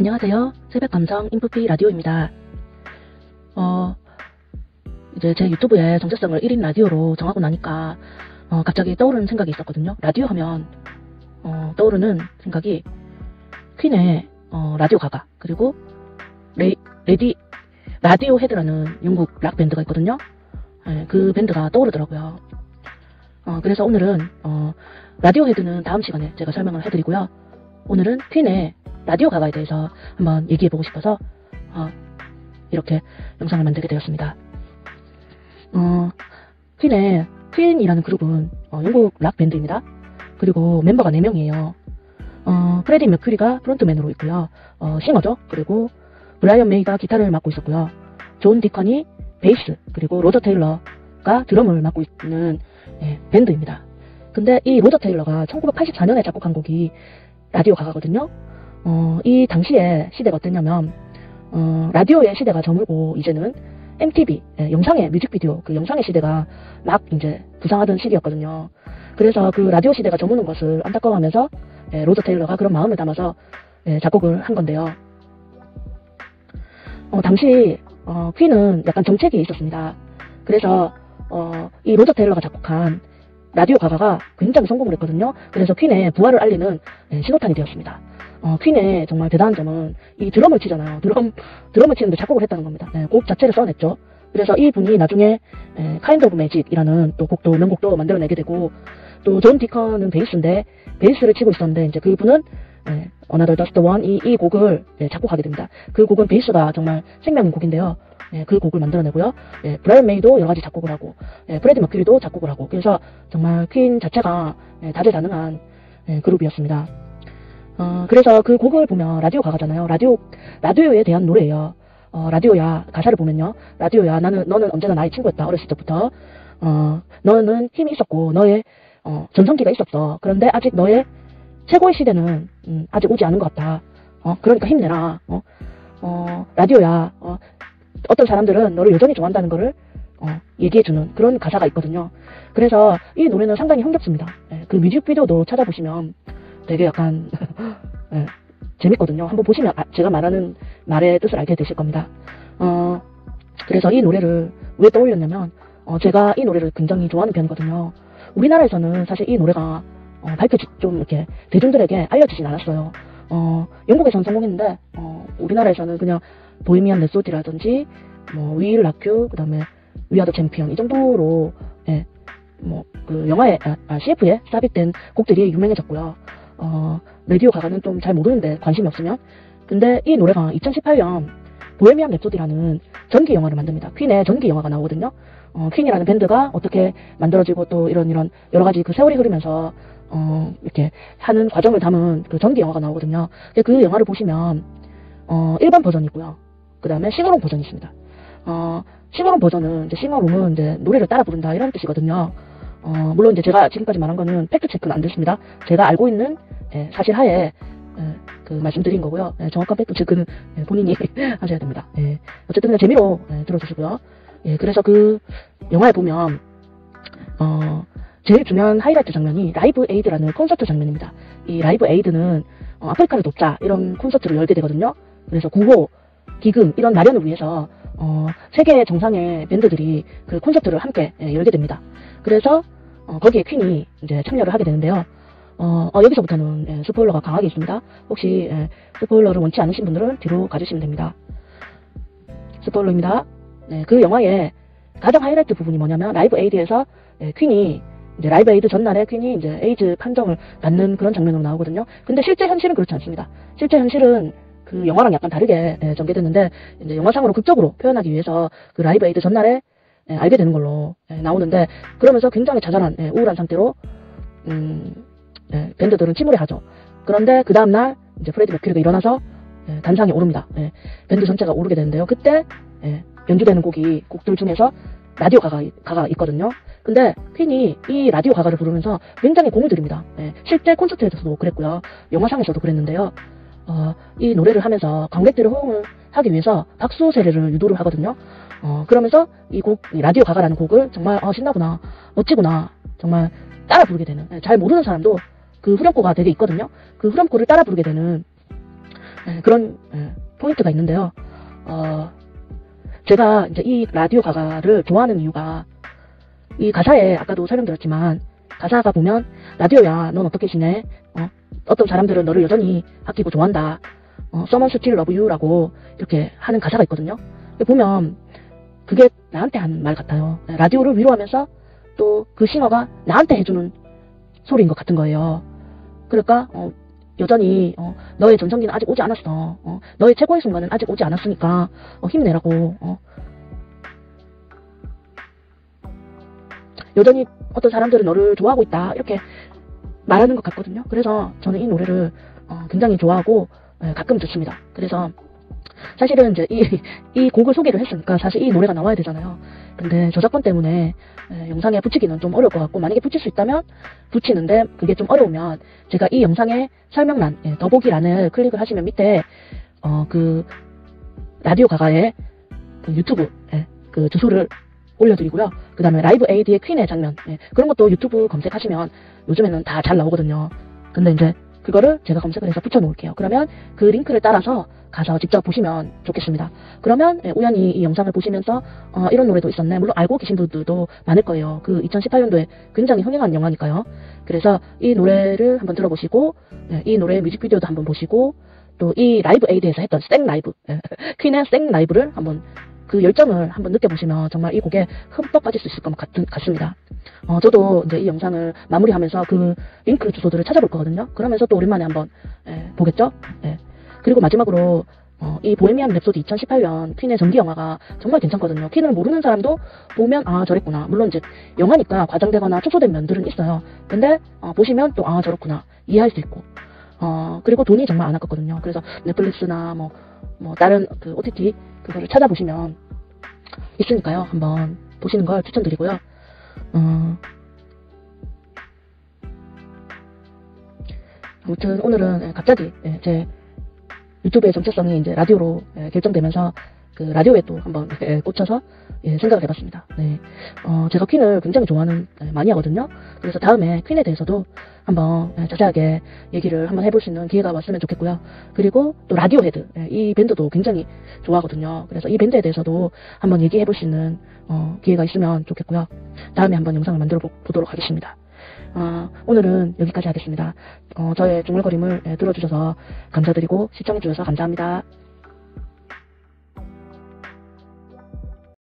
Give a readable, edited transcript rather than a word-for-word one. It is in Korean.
안녕하세요. 새벽 감성 인프피 라디오입니다. 이제 제 유튜브에 정체성을 1인 라디오로 정하고 나니까 갑자기 떠오르는 생각이 있었거든요. 라디오 하면 떠오르는 생각이 퀸의 라디오 가가, 그리고 라디오 헤드라는 영국 락 밴드가 있거든요. 그 밴드가 떠오르더라고요. 그래서 오늘은 라디오 헤드는 다음 시간에 제가 설명을 해드리고요. 오늘은 퀸의 라디오 가가에 대해서 한번 얘기해보고 싶어서 이렇게 영상을 만들게 되었습니다. 퀸이라는 그룹은 영국 락 밴드입니다. 그리고 멤버가 4명이에요. 프레디 머큐리가 프론트맨으로 있고요. 싱어죠. 그리고 브라이언 메이가 기타를 맡고 있었고요. 존 디컨이 베이스, 그리고 로저 테일러가 드럼을 맡고 있는 밴드입니다. 근데 이 로저 테일러가 1984년에 작곡한 곡이 라디오 가가거든요. 이 당시에 시대가 어땠냐면 라디오의 시대가 저물고 이제는 MTV, 영상의 뮤직비디오, 그 영상의 시대가 막 이제 부상하던 시기였거든요. 그래서 그 라디오 시대가 저무는 것을 안타까워하면서 로저 테일러가 그런 마음을 담아서 작곡을 한 건데요. 당시 퀸은 약간 정책이 있었습니다. 그래서 이 로저 테일러가 작곡한 라디오 가가가 굉장히 성공을 했거든요. 그래서 퀸의 부활을 알리는 신호탄이 되었습니다. 퀸의 정말 대단한 점은 이 드럼을 치잖아요. 드럼을 치는데 작곡을 했다는 겁니다. 곡 자체를 써냈죠. 그래서 이 분이 나중에 Kind of Magic이라는 또 명곡도 만들어내게 되고, 또 존 디컨은 베이스인데 베이스를 치고 있었는데 이제 그분은 Another Just One 이 곡을 작곡하게 됩니다. 그 곡은 베이스가 정말 생명인 곡인데요. 그 곡을 만들어내고요. 브라이언 메이도 여러가지 작곡을 하고, 프레디 머큐리도 작곡을 하고, 그래서 정말 퀸 자체가 다재다능한 그룹이었습니다. 그래서 그 곡을 보면 라디오 가가잖아요. 라디오에 대한 노래예요. 라디오야, 가사를 보면요. 라디오야, 너는 언제나 나의 친구였다. 어렸을 때부터. 너는 힘이 있었고, 너의 전성기가 있었어. 그런데 아직 너의 최고의 시대는 아직 오지 않은 것 같다. 그러니까 힘내라. 라디오야, 어떤 사람들은 너를 여전히 좋아한다는 거를 얘기해주는 그런 가사가 있거든요. 그래서 이 노래는 상당히 흥겹습니다. 그 뮤직비디오도 찾아보시면 되게 약간 재밌거든요. 한번 보시면 제가 말하는 말의 뜻을 알게 되실 겁니다. 그래서 이 노래를 왜 떠올렸냐면 제가 이 노래를 굉장히 좋아하는 편이거든요. 우리나라에서는 사실 이 노래가 좀 이렇게 대중들에게 알려지진 않았어요. 영국에서는 성공했는데 우리나라에서는 그냥 보헤미안 랩소디라든지 뭐 We Will Rock You, 그 다음에 We Are The Champion 이 정도로 그 영화에 CF에 삽입된 곡들이 유명해졌고요. 라디오 가가는 좀 잘 모르는데 관심이 없으면. 근데 이 노래가 2018년 보헤미안 랩소디라는 전기 영화를 만듭니다. 퀸의 전기 영화가 나오거든요. 퀸이라는 밴드가 어떻게 만들어지고 또 이런 여러가지 그 세월이 흐르면서 이렇게 하는 과정을 담은 그 전기 영화가 나오거든요. 그 영화를 보시면 일반 버전이 있고요. 그 다음에 싱어롱 버전이 있습니다. 싱어롱 버전은 싱어롱은 이제 노래를 따라 부른다 이런 뜻이거든요. 물론 이제 제가 지금까지 말한 거는 팩트 체크는 안 됐습니다. 제가 알고 있는 사실 하에 그 말씀드린 거고요. 정확한 팩트 체크는 본인이 하셔야 됩니다. 어쨌든 그냥 재미로 들어주시고요. 그래서 그 영화에 보면 제일 중요한 하이라이트 장면이 라이브 에이드라는 콘서트 장면입니다. 이 라이브 에이드는 아프리카를 돕자 이런 콘서트를 열게 되거든요. 그래서 구호, 기금 이런 마련을 위해서 세계 정상의 밴드들이 그 콘서트를 함께 열게 됩니다. 그래서 거기에 퀸이 이제 참여를 하게 되는데요. 여기서부터는 스포일러가 강하게 있습니다. 혹시 스포일러를 원치 않으신 분들은 뒤로 가주시면 됩니다. 스포일러입니다. 그 영화의 가장 하이라이트 부분이 뭐냐면 라이브 에이드에서 퀸이 이제 라이브 에이드 전날에 퀸이 이제 에이즈 판정을 받는 그런 장면으로 나오거든요. 근데 실제 현실은 그렇지 않습니다. 실제 현실은 그 영화랑 약간 다르게 전개됐는데 이제 영화상으로 극적으로 표현하기 위해서 그 라이브 에이드 전날에 알게 되는 걸로 나오는데, 그러면서 굉장히 자잘한 우울한 상태로 밴드들은 침울해 하죠. 그런데 그 다음날 이제 프레디 머큐리가 일어나서 단상에 오릅니다. 밴드 전체가 오르게 되는데요. 그때 연주되는 곡들 중에서 라디오 가가 있거든요. 근데 퀸이 이 라디오 가가를 부르면서 굉장히 공을 들입니다. 실제 콘서트에서도 그랬고요. 영화상에서도 그랬는데요. 이 노래를 하면서 관객들의 호응을 하기 위해서 박수 세례를 유도를 하거든요. 그러면서 이 라디오 가가라는 곡을 정말 신나구나, 멋지구나, 정말 따라 부르게 되는, 잘 모르는 사람도 그 후렴구가 되게 있거든요. 그 후렴구를 따라 부르게 되는 그런 포인트가 있는데요. 제가 이제 이 라디오 가가를 좋아하는 이유가 이 가사에 아까도 설명드렸지만 가사가 보면 라디오야 넌 어떻게 지내? 어떤 사람들은 너를 여전히 아끼고 좋아한다. Someone still love you 라고 이렇게 하는 가사가 있거든요. 보면 그게 나한테 하는 말 같아요. 라디오를 위로하면서 또 그 싱어가 나한테 해주는 소리인 것 같은 거예요. 그러니까 여전히 너의 전성기는 아직 오지 않았어. 너의 최고의 순간은 아직 오지 않았으니까 힘내라고. 여전히 어떤 사람들은 너를 좋아하고 있다 이렇게 말하는 것 같거든요. 그래서 저는 이 노래를 굉장히 좋아하고 가끔 듣습니다. 그래서 사실은 이제 이 곡을 소개를 했으니까 사실 이 노래가 나와야 되잖아요. 근데 저작권 때문에 영상에 붙이기는 좀 어려울 것 같고, 만약에 붙일 수 있다면 붙이는데 그게 좀 어려우면 제가 이 영상의 설명란 더보기란을 클릭을 하시면 밑에 그 라디오 가가의 그 유튜브 그 주소를 올려드리고요. 그 다음에 라이브 에이드의 퀸의 장면 그런 것도 유튜브 검색하시면 요즘에는 다 잘 나오거든요. 근데 이제 그거를 제가 검색을 해서 붙여놓을게요. 그러면 그 링크를 따라서 가서 직접 보시면 좋겠습니다. 그러면 우연히 이 영상을 보시면서 이런 노래도 있었네. 물론 알고 계신 분들도 많을 거예요. 그 2018년도에 굉장히 흥행한 영화니까요. 그래서 이 노래를 한번 들어보시고 이 노래의 뮤직비디오도 한번 보시고 또 이 라이브 에이드에서 했던 생 라이브 퀸의 생 라이브를 한번 그 열정을 한번 느껴보시면 정말 이 곡에 흠뻑 빠질 수 있을 것 같습니다. 저도 이제 이 영상을 마무리하면서 그 링크 주소들을 찾아볼 거거든요. 그러면서 또 오랜만에 한번 보겠죠. 그리고 마지막으로 이 보헤미안 랩소디 2018년 퀸의 전기 영화가 정말 괜찮거든요. 퀸을 모르는 사람도 보면 아 저랬구나. 물론 이제 영화니까 과장되거나 축소된 면들은 있어요. 근데 보시면 또 아 저렇구나 이해할 수 있고 그리고 돈이 정말 안 아깝거든요. 그래서 넷플릭스나 뭐 다른 그 OTT 그거를 찾아보시면 있으니까요. 한번 보시는 걸 추천드리고요. 아무튼 오늘은 갑자기 제 유튜브의 정체성이 이제 라디오로 결정되면서 그 라디오에 또 한번 꽂혀서 생각을 해봤습니다. 제가 퀸을 굉장히 좋아하는 많이 하거든요. 그래서 다음에 퀸에 대해서도 한번 자세하게 얘기를 한번 해볼 수 있는 기회가 왔으면 좋겠고요. 그리고 또 라디오헤드 이 밴드도 굉장히 좋아하거든요. 그래서 이 밴드에 대해서도 한번 얘기해볼 수 있는 기회가 있으면 좋겠고요. 다음에 한번 영상을 만들어 보도록 하겠습니다. 오늘은 여기까지 하겠습니다. 저의 중얼거림을 들어주셔서 감사드리고 시청해주셔서 감사합니다.